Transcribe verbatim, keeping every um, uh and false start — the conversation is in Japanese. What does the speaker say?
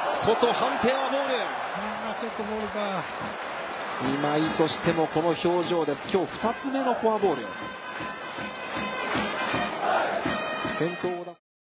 外、判定はボール。 ちょっとボールか。 今井としてもこの表情です。今日ふたつめのフォアボール。先頭を出す